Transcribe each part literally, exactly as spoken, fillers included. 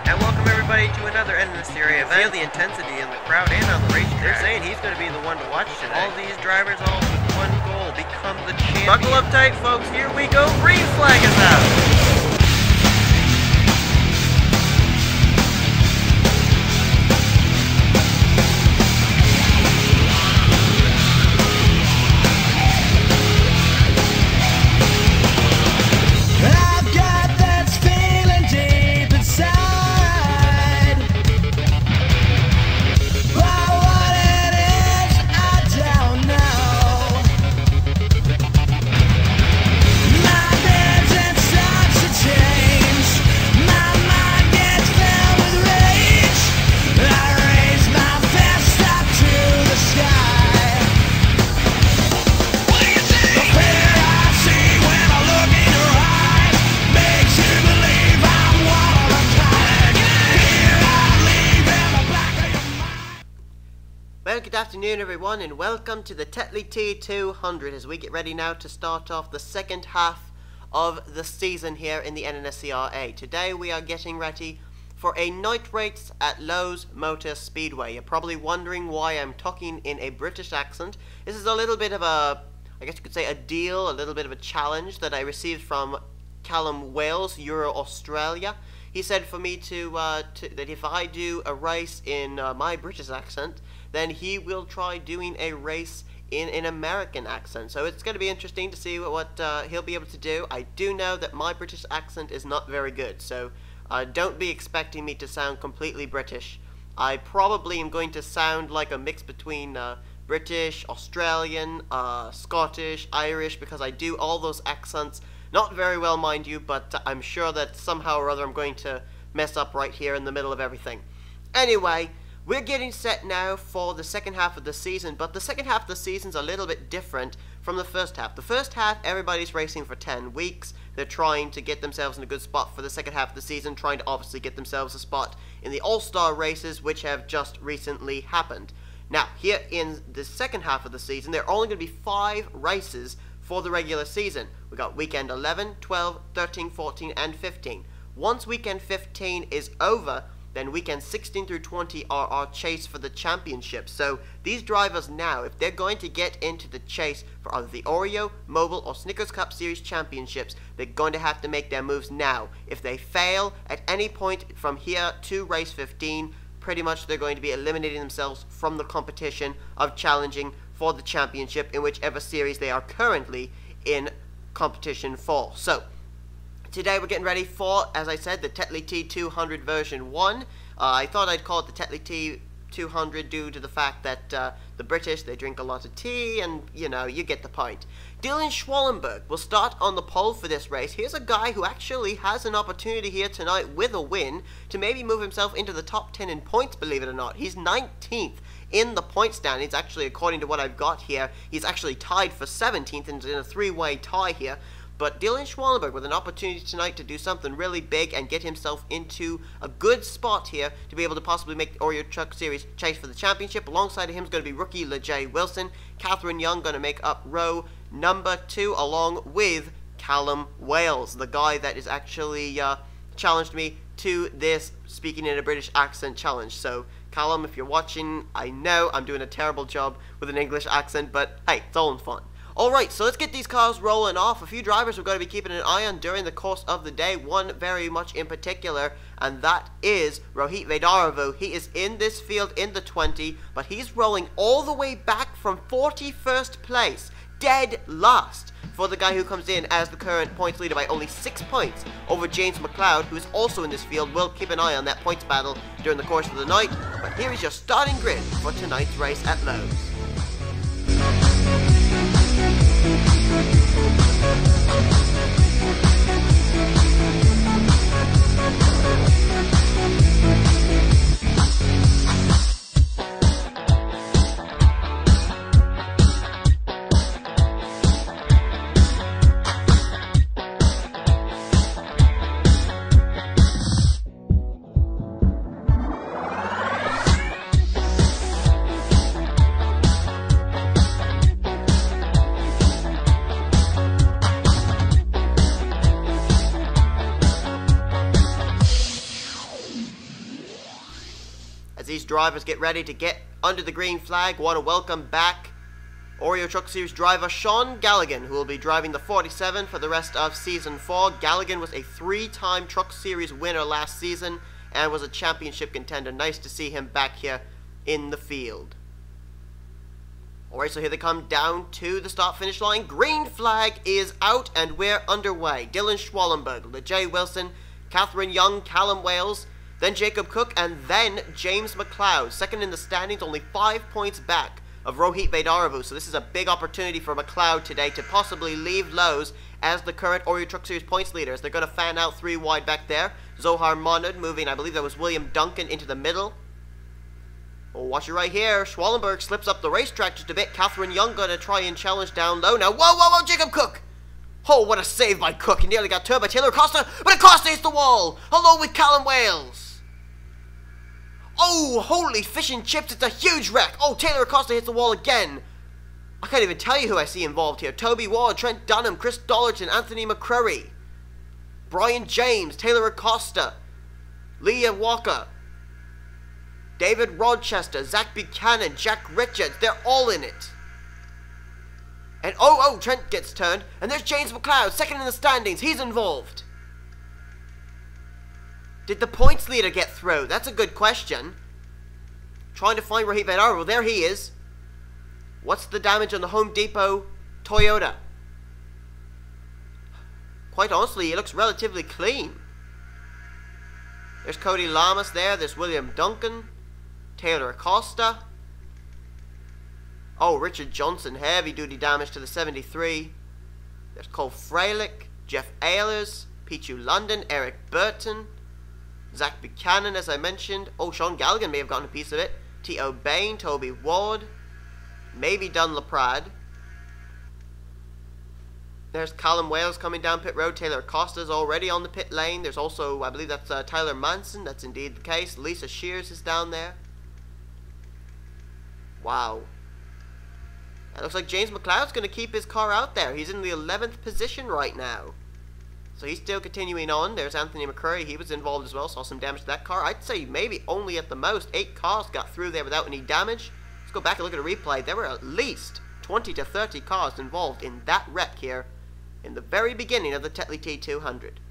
And welcome everybody to another End of the Series event. Feel the intensity in the crowd and on the racetrack. They're saying he's going to be the one to watch today. All these drivers all with one goal, become the champion. Buckle up tight, folks. Here we go. Green flag is out. Well, good afternoon everyone, and welcome to the Tetley T two hundred as we get ready now to start off the second half of the season here in the N N S C R A. Today we are getting ready for a night race at Lowe's Motor Speedway. You're probably wondering why I'm talking in a British accent. This is a little bit of a, I guess you could say a deal, a little bit of a challenge that I received from Callum Wales, Euro Australia. He said for me to, uh, to that if I do a race in uh, my British accent, then he will try doing a race in an American accent. So it's going to be interesting to see what, what uh, he'll be able to do. I do know that my British accent is not very good, so uh, don't be expecting me to sound completely British. I probably am going to sound like a mix between uh, British, Australian, uh, Scottish, Irish, because I do all those accents. Not very well, mind you, but uh, I'm sure that somehow or other I'm going to mess up right here in the middle of everything. Anyway, we're getting set now for the second half of the season, but the second half of the season's a little bit different from the first half. The first half, everybody's racing for ten weeks. They're trying to get themselves in a good spot for the second half of the season, trying to obviously get themselves a spot in the All-Star races, which have just recently happened. Now, here in the second half of the season, there are only going to be five races for the regular season. We got weekend eleven, twelve, thirteen, fourteen, and fifteen. Once weekend fifteen is over, then weekend sixteen through twenty are our chase for the championship. So these drivers now, if they're going to get into the chase for either the Oreo, Mobile, or Snickers Cup Series championships, they're going to have to make their moves now. If they fail at any point from here to race fifteen, pretty much they're going to be eliminating themselves from the competition of challenging for the championship in whichever series they are currently in competition for. So today we're getting ready for, as I said, the Tetley T two hundred version one. Uh, I thought I'd call it the Tetley T two hundred due to the fact that uh, the British, they drink a lot of tea, and, you know, you get the point. Dylan Schwallenberg will start on the pole for this race. Here's a guy who actually has an opportunity here tonight with a win to maybe move himself into the top ten in points, believe it or not. He's nineteenth in the point standings. Actually, according to what I've got here, he's actually tied for seventeenth and in a three-way tie here. But Dylan Schwallenberg with an opportunity tonight to do something really big and get himself into a good spot here to be able to possibly make the Oreo Truck Series chase for the championship. Alongside of him is going to be rookie LeJay Wilson. Catherine Young going to make up row number two along with Callum Wales, the guy that is actually uh, challenged me to this speaking in a British accent challenge. So Callum, if you're watching, I know I'm doing a terrible job with an English accent, but hey, it's all in fun. Alright, so let's get these cars rolling off. A few drivers we're going to be keeping an eye on during the course of the day. One very much in particular, and that is Rohit Vedaravu. He is in this field in the twenty, but he's rolling all the way back from forty-first place, dead last, for the guy who comes in as the current points leader by only six points over James McLeod, who is also in this field. We'll keep an eye on that points battle during the course of the night. But here is your starting grid for tonight's race at Lowe's. these drivers get ready to get under the green flag, want to welcome back Oreo Truck Series driver Sean Galligan, who will be driving the forty-seven for the rest of Season four. Galligan was a three-time Truck Series winner last season and was a championship contender. Nice to see him back here in the field. Alright, so here they come down to the start-finish line. Green flag is out and we're underway. Dylan Schwallenberg, LeJay Wilson, Catherine Young, Callum Wales, then Jacob Cook, and then James McLeod. Second in the standings, only five points back of Rohit Vedaravu. So this is a big opportunity for McLeod today to possibly leave Lowe's as the current Oreo Truck Series points leaders. They're going to fan out three wide back there. Zohar Monad moving, I believe that was William Duncan, into the middle. Oh, watch it right here. Schwallenberg slips up the racetrack just a bit. Catherine Young going to try and challenge down low. Now, whoa, whoa, whoa, Jacob Cook. Oh, what a save by Cook. He nearly got turned by Taylor Acosta, but Acosta hits the wall, along with Callum Wales. Oh, holy fish and chips, it's a huge wreck. Oh, Taylor Acosta hits the wall again. I can't even tell you who I see involved here. Toby Ward, Trent Dunham, Chris Dollerton, Anthony McCrory, Brian James, Taylor Acosta, Leah Walker, David Rochester, Zach Buchanan, Jack Richards. They're all in it. And oh, oh, Trent gets turned. And there's James McLeod, second in the standings. He's involved. Did the points leader get through? That's a good question. Trying to find Rohit Vedaravu. Well, there he is. What's the damage on the Home Depot Toyota? Quite honestly, it looks relatively clean. There's Cody Lamas there. There's William Duncan. Taylor Acosta. Oh, Richard Johnson. Heavy-duty damage to the seventy-three. There's Cole Freilich. Jeff Ehlers. Pichu London. Eric Burton. Zach Buchanan, as I mentioned. Oh, Sean Galligan may have gotten a piece of it. T O Bain, Toby Ward, maybe Dun LaPrade. There's Callum Wales coming down pit road. Taylor Acosta's already on the pit lane. There's also, I believe that's uh, Tyler Manson. That's indeed the case. Lisa Shears is down there. Wow. It looks like James McLeod's going to keep his car out there. He's in the eleventh position right now. So he's still continuing on. There's Anthony McCurry. He was involved as well. Saw some damage to that car. I'd say maybe only at the most eight cars got through there without any damage. Let's go back and look at a replay. There were at least twenty to thirty cars involved in that wreck here in the very beginning of the Tetley T two hundred.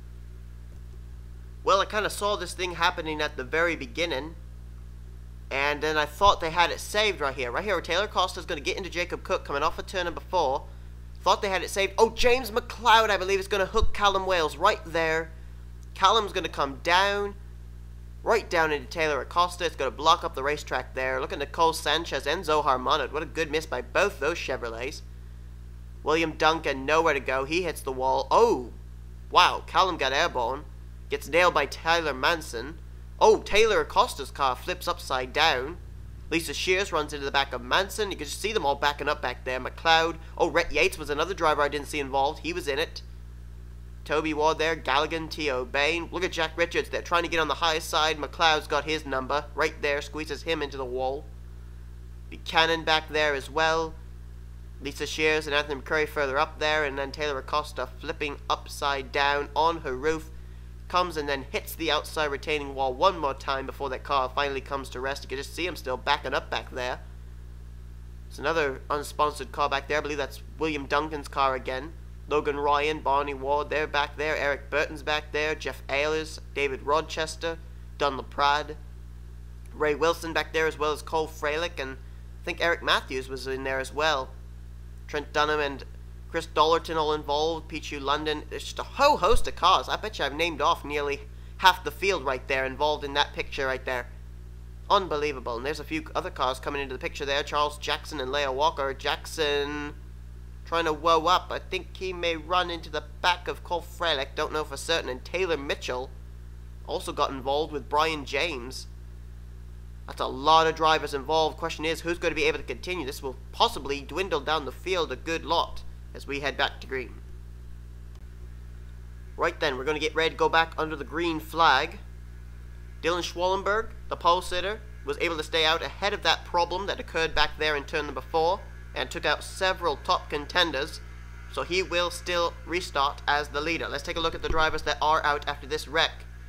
Well, I kind of saw this thing happening at the very beginning. And then I thought they had it saved right here. Right here where Taylor Acosta's going to get into Jacob Cook coming off of turn number four. Thought they had it saved. Oh, James McLeod, I believe, is going to hook Callum Wales right there. Callum's going to come down, right down into Taylor Acosta. It's going to block up the racetrack there. Look at Nicole Sanchez and Zohar Monad. What a good miss by both those Chevrolets. William Duncan, nowhere to go. He hits the wall. Oh, wow. Callum got airborne. Gets nailed by Tyler Manson. Oh, Taylor Acosta's car flips upside down. Lisa Shears runs into the back of Manson. You can just see them all backing up back there. McLeod. Oh, Rhett Yates was another driver I didn't see involved. He was in it. Toby Ward there. Galligan, T O Bain. Look at Jack Richards. They're trying to get on the high side. McLeod's got his number. Right there. Squeezes him into the wall. Buchanan back there as well. Lisa Shears and Anthony McCurry further up there. And then Taylor Acosta flipping upside down on her roof. Comes and then hits the outside retaining wall one more time before that car finally comes to rest. You can just see him still backing up back there. It's another unsponsored car back there. I believe that's William Duncan's car again. Logan Ryan, Barney Ward, they're back there. Eric Burton's back there. Jeff Ehlers, David Rochester, Dun LaPrade, Ray Wilson back there, as well as Cole Freilich, and I think Eric Matthews was in there as well. Trent Dunham and Chris Dollerton all involved. Pichu London. There's just a whole host of cars. I bet you I've named off nearly half the field right there involved in that picture right there. Unbelievable. And there's a few other cars coming into the picture there. Charles Jackson and Leah Walker. Jackson trying to woe up. I think he may run into the back of Cole Freilich. Don't know for certain. And Taylor Mitchell also got involved with Brian James. That's a lot of drivers involved. Question is, who's going to be able to continue? This will possibly dwindle down the field a good lot as we head back to green. Right then, we're going to get ready to go back under the green flag. Dylan Schwallenberg, the pole sitter, was able to stay out ahead of that problem that occurred back there in turn number four and took out several top contenders, so he will still restart as the leader. Let's take a look at the drivers that are out after this wreck.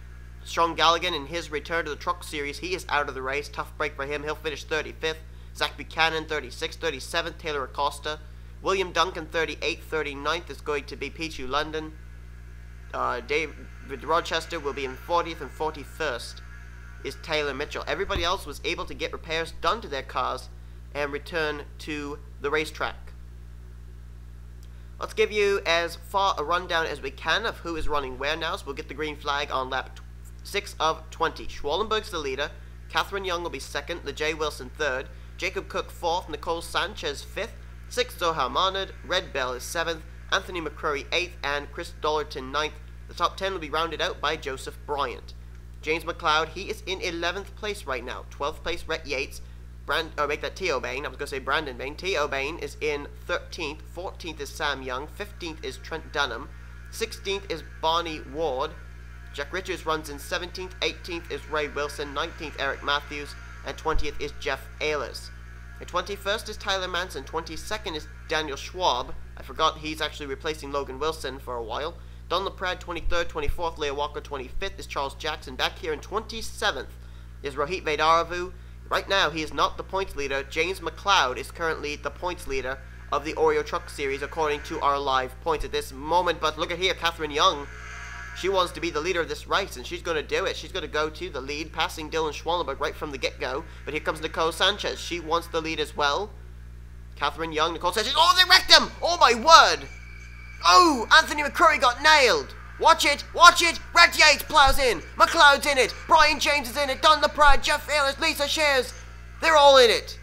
Sean Galligan in his return to the Truck Series, he is out of the race. Tough break for him. He'll finish thirty-fifth. Zach Buchanan, thirty-sixth. thirty-seventh, Taylor Acosta. William Duncan, thirty-eighth. thirty-ninth is going to be Pichu London. Uh, David Rochester will be in fortieth, and forty-first is Taylor Mitchell. Everybody else was able to get repairs done to their cars and return to the racetrack. Let's give you as far a rundown as we can of who is running where now. So we'll get the green flag on lap six of twenty. Schwallenberg's the leader. Catherine Young will be second. LeJay Wilson third. Jacob Cook fourth. Nicole Sanchez fifth. sixth, Zohar Marnard. Red Bell is seventh. Anthony McCrory eighth. And Chris Dollerton ninth. The top ten will be rounded out by Joseph Bryant. James McLeod, he is in eleventh place right now. twelfth place, Rhett Yates. Brand, oh, make that T.O. Bain. I was going to say Brandon Bain. T.O. Bain is in thirteenth. fourteenth is Sam Young. fifteenth is Trent Dunham. sixteenth is Barney Ward. Jack Richards runs in seventeenth. eighteenth is Ray Wilson. nineteenth, Eric Matthews. And twentieth is Jeff Ehlers. And twenty-first is Tyler Manson. twenty-second is Daniel Schwab. I forgot he's actually replacing Logan Wilson for a while. Don LaPrade, twenty-third. twenty-fourth, Leah Walker. twenty-fifth is Charles Jackson. Back here in twenty-seventh is Rohit Vedaravu. Right now, he is not the points leader. James McLeod is currently the points leader of the Oreo Truck Series, according to our live points at this moment. But look at here, Catherine Young. She wants to be the leader of this race, and she's going to do it. She's going to go to the lead, passing Dylan Schwallenberg right from the get-go. But here comes Nicole Sanchez. She wants the lead as well. Catherine Young, Nicole Sanchez. Oh, they wrecked him! Oh, my word! Oh, Anthony McCrory got nailed. Watch it, watch it. Red Yates plows in. McLeod's in it. Brian James is in it. Don LaPrade, Jeff Ehlers, Lisa Shares. They're all in it.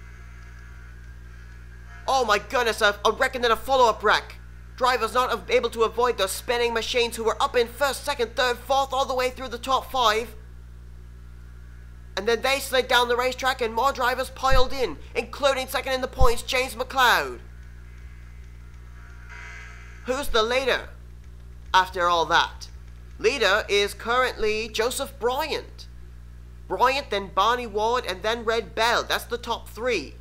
Oh my goodness, a, a wreck and then a follow-up wreck. Drivers not able to avoid those spinning machines who were up in first, second, third, fourth, all the way through the top five. And then they slid down the racetrack and more drivers piled in, including second in the points, James McLeod. Who's the leader after all that? Leader is currently Joseph Bryant. Bryant, then Barney Ward, and then Red Bell. That's the top three.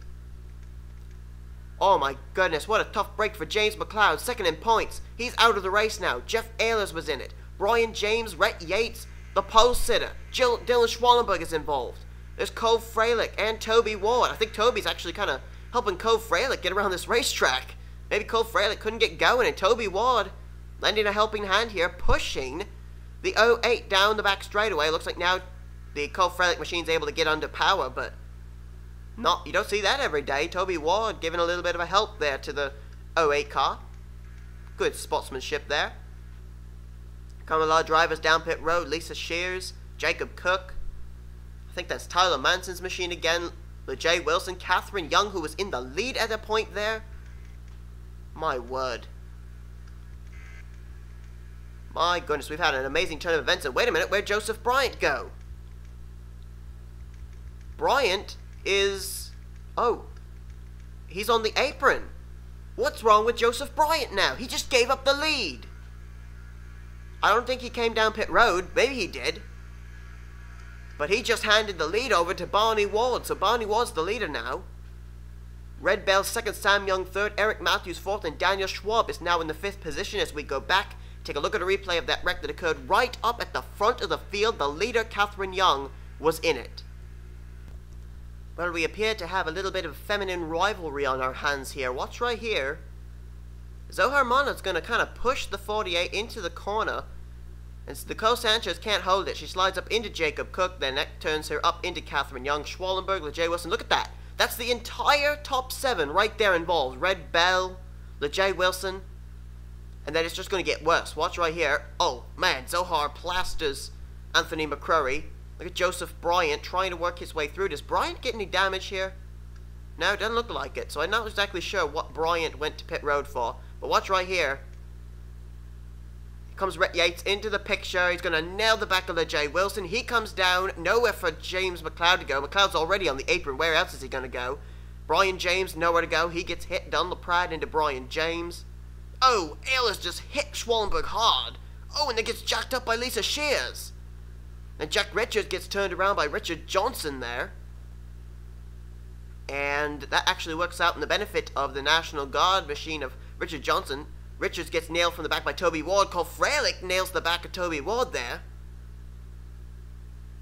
Oh my goodness, what a tough break for James McLeod. Second in points. He's out of the race now. Jeff Ehlers was in it. Brian James, Rhett Yates, the pole sitter. Jill, Dylan Schwallenberg is involved. There's Cove Freilich and Toby Ward. I think Toby's actually kind of helping Cove Freilich get around this racetrack. Maybe Cove Freilich couldn't get going, and Toby Ward lending a helping hand here, pushing the oh eight down the back straightaway. Looks like now the Cove Freilich machine's able to get under power, but not, you don't see that every day. Toby Ward giving a little bit of a help there to the oh eight car. Good sportsmanship there. Come a lot of drivers down pit road. Lisa Shears, Jacob Cook. I think that's Tyler Manson's machine again. LeJay Wilson, Catherine Young, who was in the lead at a point there. My word. My goodness, we've had an amazing turn of events. And wait a minute, where'd Joseph Bryant go? Bryant is... Oh. He's on the apron. What's wrong with Joseph Bryant now? He just gave up the lead. I don't think he came down pit road. Maybe he did. But he just handed the lead over to Barney Ward. So Barney Ward's the leader now. Red Bell second, Sam Young third, Eric Matthews fourth, and Daniel Schwab is now in the fifth position as we go back. Take a look at a replay of that wreck that occurred right up at the front of the field. The leader, Catherine Young, was in it. Well, we appear to have a little bit of feminine rivalry on our hands here. Watch right here. Zohar Marnard's going to kind of push the forty-eight into the corner. And Nicole Sanchez can't hold it. She slides up into Jacob Cook, then that turns her up into Catherine Young. Schwallenberg, LeJay Wilson, look at that. That's the entire top seven right there involved. Red Bell, LeJay Wilson. And then it's just going to get worse. Watch right here. Oh, man, Zohar plasters Anthony McCrory. Look at Joseph Bryant trying to work his way through. Does Bryant get any damage here? No, it doesn't look like it. So I'm not exactly sure what Bryant went to pit road for. But watch right here. Here comes Rhett Yates into the picture. He's going to nail the back of LeJay Wilson. He comes down. Nowhere for James McLeod to go. McLeod's already on the apron. Where else is he going to go? Brian James, nowhere to go. He gets hit. Don LaPrade into Brian James. Oh, Ehlers just hit Schwallenberg hard. Oh, and then gets jacked up by Lisa Shears. And Jack Richards gets turned around by Richard Johnson there. And that actually works out in the benefit of the National Guard machine of Richard Johnson. Richards gets nailed from the back by Toby Ward. Cole Freilich nails the back of Toby Ward there.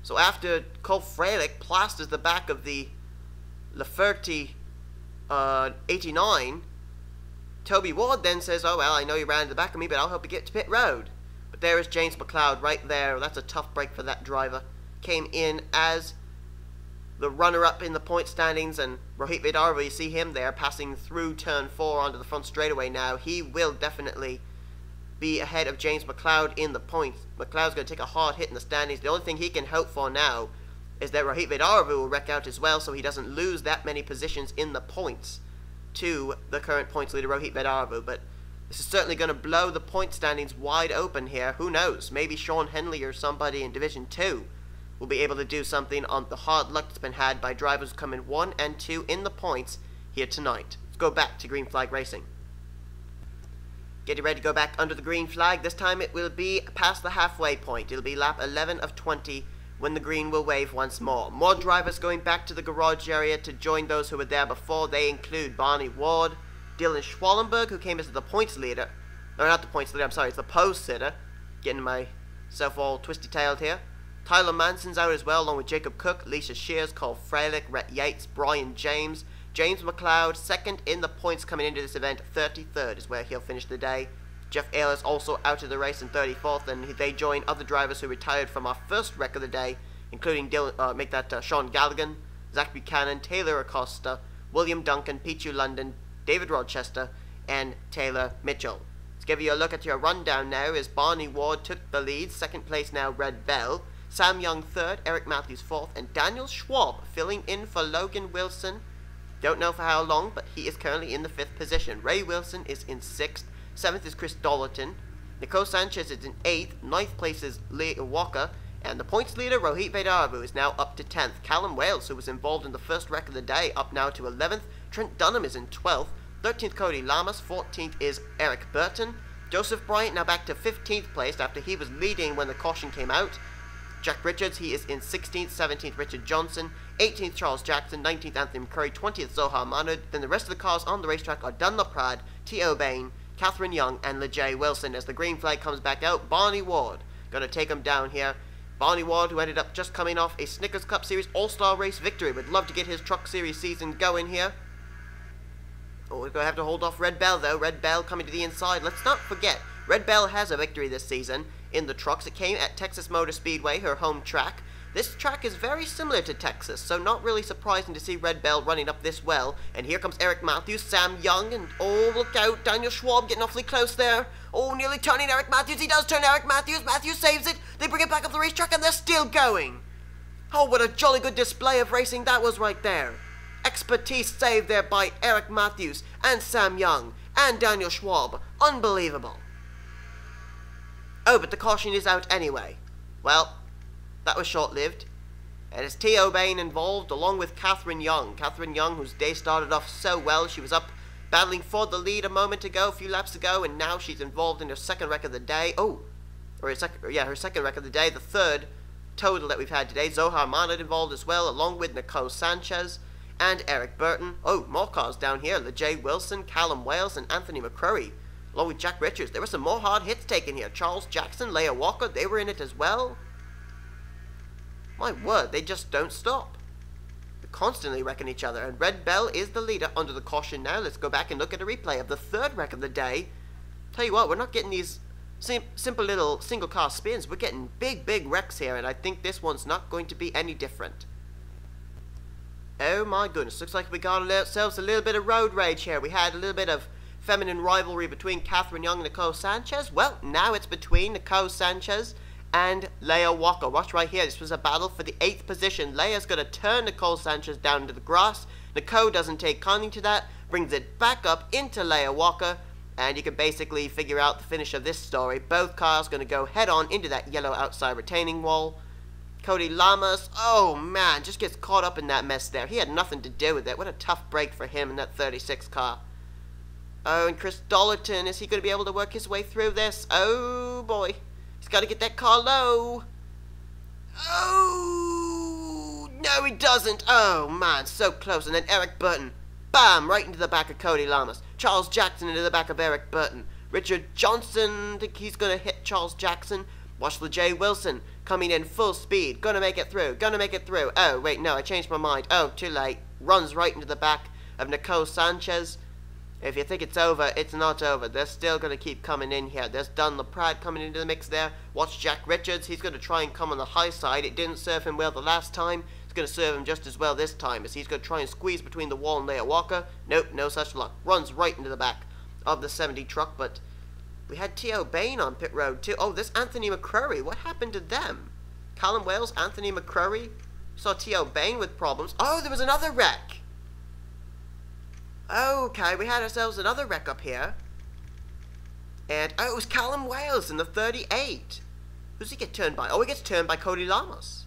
So after Cole Freilich plasters the back of the Lafferty uh, eighty-nine, Toby Ward then says, oh well, I know you ran to the back of me, but I'll help you get to pit road. But there is James McLeod right there. That's a tough break for that driver. Came in as the runner-up in the point standings, and Rohit Vidarva, you see him there passing through turn four onto the front straightaway now. He will definitely be ahead of James McLeod in the points. McLeod's going to take a hard hit in the standings. The only thing he can hope for now is that Rohit Vidarva will wreck out as well, so he doesn't lose that many positions in the points to the current points leader, Rohit Vidarva. But this is certainly going to blow the point standings wide open here. Who knows? Maybe Sean Henley or somebody in Division two will be able to do something on the hard luck that's been had by drivers who come in one and two in the points here tonight. Let's go back to Green Flag Racing. Getting ready to go back under the green flag. This time it will be past the halfway point. It'll be lap eleven of twenty when the green will wave once more. More drivers going back to the garage area to join those who were there before. They include Barney Ward, Dylan Schwallenberg, who came as the points leader. No, not the points leader, I'm sorry, it's the post sitter. Getting myself all twisty-tailed here. Tyler Manson's out as well, along with Jacob Cook, Lisa Shears, Cole Freilich, Rhett Yates, Brian James, James McLeod, second in the points coming into this event. thirty-third is where he'll finish the day. Jeff Ayler's also out of the race in thirty-fourth, and they join other drivers who retired from our first wreck of the day, including Dylan, uh, make that uh, Sean Galligan, Zach Buchanan, Taylor Acosta, William Duncan, Pichu London, David Rochester, and Taylor Mitchell. Let's give you a look at your rundown now as Barney Ward took the lead, second place now Red Bell, Sam Young third, Eric Matthews fourth, and Daniel Schwab filling in for Logan Wilson. Don't know for how long, but he is currently in the fifth position. Ray Wilson is in sixth, seventh is Chris Dollerton, Nicole Sanchez is in eighth, ninth place is Leah Walker, and the points leader Rohit Vidarva is now up to tenth. Callum Wales, who was involved in the first wreck of the day, up now to eleventh. Trent Dunham is in twelfth, thirteenth Cody Lamas, fourteenth is Eric Burton. Joseph Bryant now back to fifteenth place after he was leading when the caution came out. Jack Richards, he is in sixteenth, seventeenth Richard Johnson, eighteenth Charles Jackson, nineteenth Anthony McCurry, twentieth Zohar Mahmoud. Then the rest of the cars on the racetrack are Dunlop Prad, T O Bain, Catherine Young, and LeJay Wilson. As the green flag comes back out, Barney Ward going to take him down here. Barney Ward, who ended up just coming off a Snickers Cup Series All-Star Race victory, would love to get his Truck Series season going here. Oh, we're going to have to hold off Red Bell, though. Red Bell coming to the inside. Let's not forget, Red Bell has a victory this season in the trucks. It came at Texas Motor Speedway, her home track. This track is very similar to Texas, so not really surprising to see Red Bell running up this well. And here comes Eric Matthews, Sam Young, and oh, look out, Daniel Schwab getting awfully close there. Oh, nearly turning Eric Matthews. He does turn Eric Matthews. Matthews saves it. They bring it back up the racetrack, and they're still going. Oh, what a jolly good display of racing that was right there. Expertise saved there by Eric Matthews and Sam Young and Daniel Schwab. Unbelievable. Oh, but the caution is out anyway. Well, that was short-lived. And it's T O Bain involved, along with Catherine Young. Catherine Young, whose day started off so well. She was up battling for the lead a moment ago, a few laps ago, and now she's involved in her second wreck of the day. Oh, or her second, yeah, her second wreck of the day, the third total that we've had today. Zohar Mahmoud involved as well, along with Nicole Sanchez and Eric Burton. Oh, more cars down here. LeJay Wilson, Callum Wales, and Anthony McCurry, along with Jack Richards. There were some more hard hits taken here. Charles Jackson, Leah Walker, they were in it as well. My word, they just don't stop. They're constantly wrecking each other. And Red Bell is the leader under the caution now. Let's go back and look at a replay of the third wreck of the day. Tell you what, we're not getting these sim simple little single car spins. We're getting big, big wrecks here. And I think this one's not going to be any different. Oh my goodness, looks like we got ourselves a little bit of road rage here. We had a little bit of feminine rivalry between Catherine Young and Nicole Sanchez. Well, now it's between Nicole Sanchez and Leah Walker. Watch right here. This was a battle for the eighth position. Leah's going to turn Nicole Sanchez down into the grass. Nicole doesn't take kindly to that, brings it back up into Leah Walker, and you can basically figure out the finish of this story. Both cars going to go head-on into that yellow outside retaining wall. Cody Lamas, oh man, just gets caught up in that mess there. He had nothing to do with it. What a tough break for him in that thirty-six car. Oh, and Chris Dollerton, is he going to be able to work his way through this? Oh boy. He's got to get that car low. Oh, no he doesn't. Oh man, so close. And then Eric Burton, bam, right into the back of Cody Lamas. Charles Jackson into the back of Eric Burton. Richard Johnson, I think he's going to hit Charles Jackson. Watch LeJay Wilson coming in full speed. Gonna make it through. Gonna make it through. Oh, wait, no, I changed my mind. Oh, too late. Runs right into the back of Nicole Sanchez. If you think it's over, it's not over. They're still going to keep coming in here. There's Don LaPrade coming into the mix there. Watch Jack Richards. He's going to try and come on the high side. It didn't serve him well the last time. It's going to serve him just as well this time, as he's going to try and squeeze between the wall and Leah Walker. Nope, no such luck. Runs right into the back of the seventy truck, but we had T O Bain on pit road too. Oh, this Anthony McCrory. What happened to them? Callum Wales, Anthony McCrory. Saw T O Bain with problems. Oh, there was another wreck. Okay, we had ourselves another wreck up here. And, oh, it was Callum Wales in the thirty-eight. Who's he get turned by? Oh, he gets turned by Cody Lamas.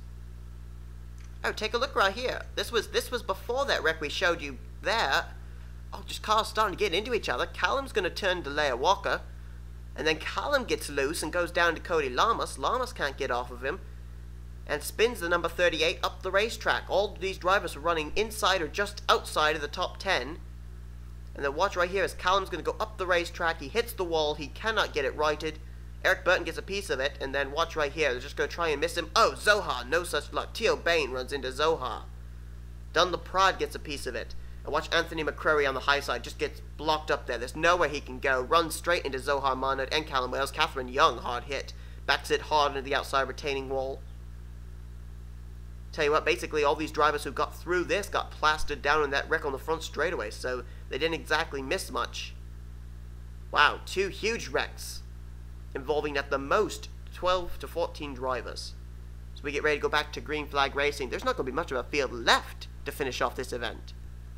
Oh, take a look right here. This was this was before that wreck we showed you there. Oh, just cars starting to get into each other. Callum's going to turn to Leah Walker. And then Callum gets loose and goes down to Cody Lamas. Lamas can't get off of him. And spins the number thirty-eight up the racetrack. All these drivers are running inside or just outside of the top ten. And then watch right here as Callum's going to go up the racetrack. He hits the wall. He cannot get it righted. Eric Burton gets a piece of it. And then watch right here. They're just going to try and miss him. Oh, Zohar. No such luck. T O Bain runs into Zohar. Don LaPrade gets a piece of it. And watch Anthony McCrory on the high side. Just gets blocked up there. There's nowhere he can go. Runs straight into Zohar Marnard and Callum Wales. Catherine Young, hard hit. Backs it hard into the outside retaining wall. Tell you what, basically all these drivers who got through this got plastered down in that wreck on the front straightaway, so they didn't exactly miss much. Wow, two huge wrecks involving at the most twelve to fourteen drivers. So we get ready to go back to green flag racing. There's not going to be much of a field left to finish off this event.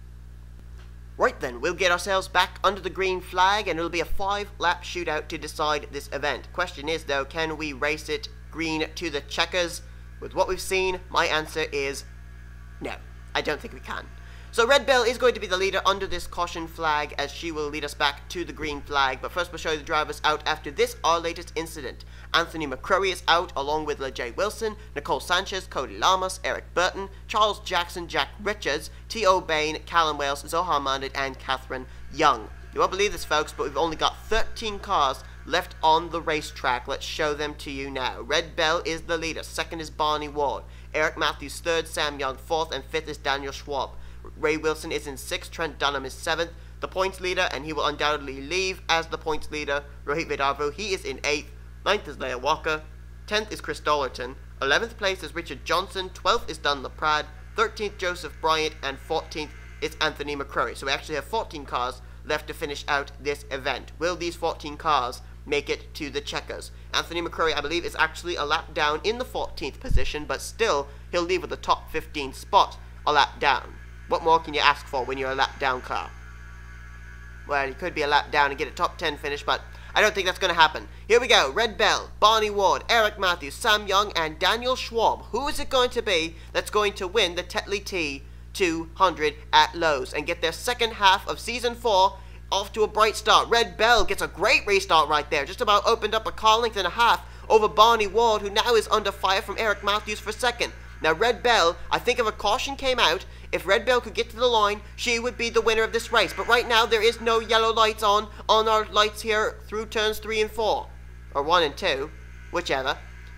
Right then, we'll get ourselves back under the green flag and it'll be a five lap shootout to decide this event. Question is though, can we race it green to the checkers? With what we've seen, my answer is no. I don't think we can. So Red Bell is going to be the leader under this caution flag as she will lead us back to the green flag. But first we'll show you the drivers out after this, our latest incident. Anthony McCrory is out along with LeJay Wilson, Nicole Sanchez, Cody Lamas, Eric Burton, Charles Jackson, Jack Richards, T O Bain, Callum Wales, Zohar Marnard and Catherine Young. You won't believe this folks, but we've only got thirteen cars left on the racetrack. Let's show them to you now. Red Bell is the leader. Second is Barney Ward. Eric Matthews third, Sam Young fourth, and fifth is Daniel Schwab. Ray Wilson is in sixth, Trent Dunham is seventh. The points leader, and he will undoubtedly leave as the points leader, Rohit Vedavo, he is in eighth. ninth is Leah Walker. tenth is Chris Dollerton. eleventh place is Richard Johnson. twelfth is Don LaPrade. thirteenth, Joseph Bryant. And fourteenth is Anthony McCrory. So we actually have fourteen cars left to finish out this event. Will these fourteen cars make it to the checkers? Anthony McCrory, I believe, is actually a lap down in the fourteenth position, but still, he'll leave with the top fifteen spot a lap down. What more can you ask for when you're a lap down car? Well, he could be a lap down and get a top ten finish, but I don't think that's going to happen. Here we go. Red Bell, Barney Ward, Eric Matthews, Sam Young, and Daniel Schwab. Who is it going to be that's going to win the Tetley T two hundred at Lowe's and get their second half of Season four off to a bright start? Red Bell gets a great restart right there. Just about opened up a car length and a half over Barney Ward, who now is under fire from Eric Matthews for second. Now, Red Bell, I think if a caution came out, if Red Bell could get to the line, she would be the winner of this race. But right now, there is no yellow lights on, on our lights here through turns three and four. Or one and two, whichever.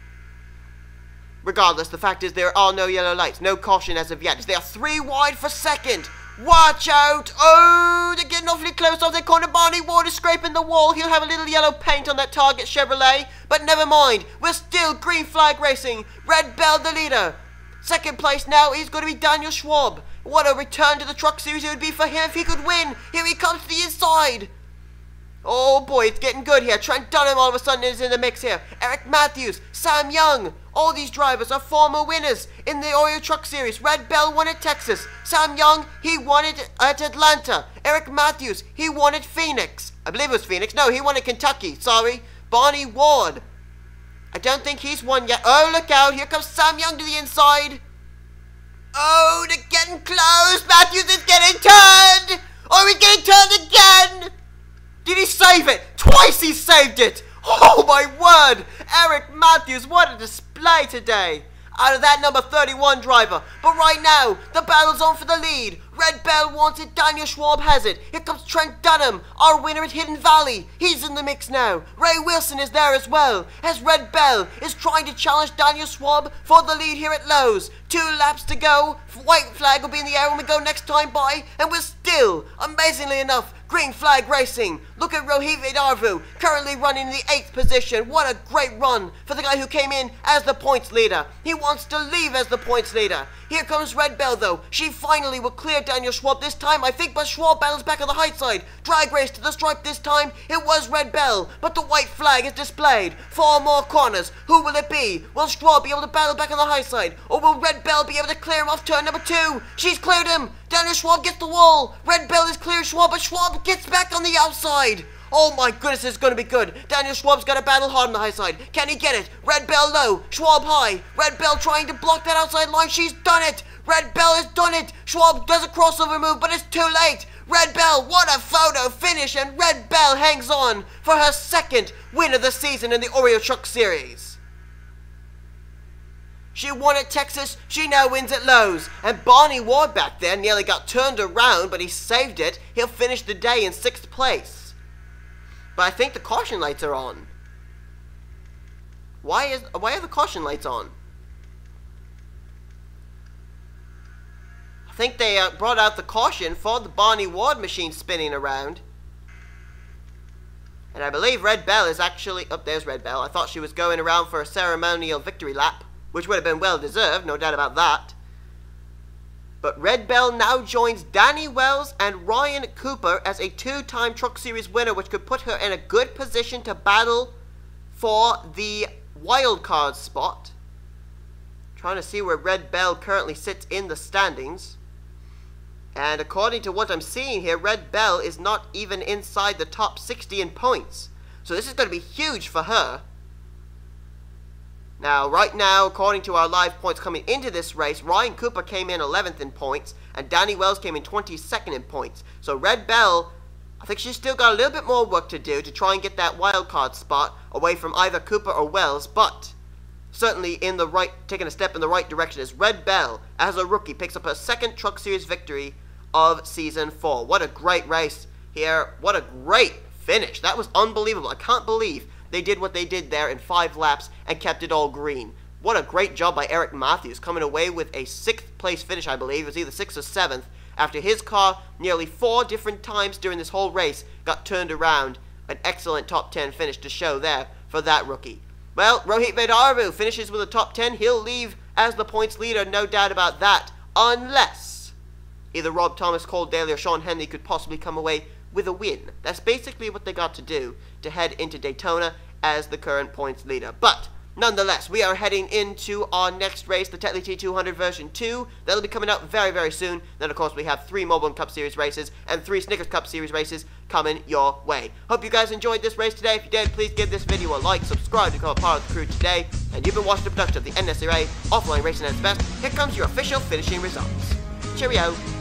Regardless, the fact is there are no yellow lights. No caution as of yet. They are three wide for second. Watch out! Oh, they're getting awfully close off their corner. Barney Ward is scraping the wall. He'll have a little yellow paint on that Target Chevrolet. But never mind. We're still green flag racing. Red Bell the leader. Second place now is going to be Daniel Schwab. What a return to the Truck Series it would be for him if he could win. Here he comes to the inside. Oh boy, it's getting good here. Trent Dunham all of a sudden is in the mix here. Eric Matthews, Sam Young. All these drivers are former winners in the Oreo Truck Series. Red Bell won at Texas. Sam Young, he won it at Atlanta. Eric Matthews, he won at Phoenix. I believe it was Phoenix. No, he won at Kentucky. Sorry. Barney Ward. I don't think he's won yet. Oh, look out. Here comes Sam Young to the inside. Oh, they're getting close. Matthews is getting turned. Oh, he's getting turned again. Did he save it? Twice he saved it. Oh, my word. Eric Matthews, what a display today. Out of that number thirty-one driver. But right now, the battle's on for the lead. Red Bell wants it. Daniel Schwab has it. Here comes Trent Dunham, our winner at Hidden Valley. He's in the mix now. Ray Wilson is there as well, as Red Bell is trying to challenge Daniel Schwab for the lead here at Lowe's. Two laps to go. White flag will be in the air when we go next time by, and we're still, amazingly enough, green flag racing. Look at Rohit Vedarvu, currently running in the eighth position. What a great run for the guy who came in as the points leader. He wants to leave as the points leader. Here comes Red Bell though. She finally will clear Daniel Schwab this time, I think, but Schwab battles back on the high side. Drag race to the stripe this time. It was Red Bell, but the white flag is displayed. Four more corners. Who will it be? Will Schwab be able to battle back on the high side, or will Red Bell be able to clear him off turn number two? She's cleared him. Daniel Schwab gets the wall. Red Bell is clear Schwab, but Schwab gets back on the outside. Oh my goodness, this is going to be good. Daniel Schwab's got to battle hard on the high side. Can he get it? Red Bell low, Schwab high. Red Bell trying to block that outside line. She's done it. Red Bell has done it. Schwab does a crossover move, but it's too late. Red Bell, what a photo finish, and Red Bell hangs on for her second win of the season in the Oreo Truck Series. She won at Texas, she now wins at Lowe's. And Barney Ward back there nearly got turned around, but he saved it. He'll finish the day in sixth place. But I think the caution lights are on. Why is why are the caution lights on? I think they uh, brought out the caution for the Barney Ward machine spinning around. And I believe Red Bell is actually... Oh, there's Red Bell. I thought she was going around for a ceremonial victory lap, which would have been well deserved, no doubt about that. But Red Bell now joins Danny Wells and Ryan Cooper as a two-time Truck Series winner, which could put her in a good position to battle for the wild card spot. Trying to see where Red Bell currently sits in the standings. And according to what I'm seeing here, Red Bell is not even inside the top sixty in points. So this is going to be huge for her. Now, right now, according to our live points coming into this race, Ryan Cooper came in eleventh in points, and Danny Wells came in twenty-second in points. So Red Bell, I think she's still got a little bit more work to do to try and get that wild card spot away from either Cooper or Wells, but certainly in the right, taking a step in the right direction as Red Bell, as a rookie, picks up her second Truck Series victory of Season four. What a great race here. What a great finish. That was unbelievable. I can't believe they did what they did there in five laps and kept it all green. What a great job by Eric Matthews, coming away with a sixth place finish, I believe. It was either sixth or seventh, after his car nearly four different times during this whole race got turned around. An excellent top ten finish to show there for that rookie. Well, Rohit Vedarvu finishes with a top ten. He'll leave as the points leader, no doubt about that, unless either Rob Thomas, Cole Daly, or Sean Henley could possibly come away with a win. That's basically what they got to do to head into Daytona as the current points leader. But nonetheless, we are heading into our next race, the Tetley T two hundred version two. That'll be coming out very, very soon. Then, of course, we have three Mobile Cup Series races and three Snickers Cup Series races coming your way. Hope you guys enjoyed this race today. If you did, please give this video a like, subscribe to become a part of the crew today. And you've been watching the production of the N S R A Offline Racing at its Best. Here comes your official finishing results. Cheerio.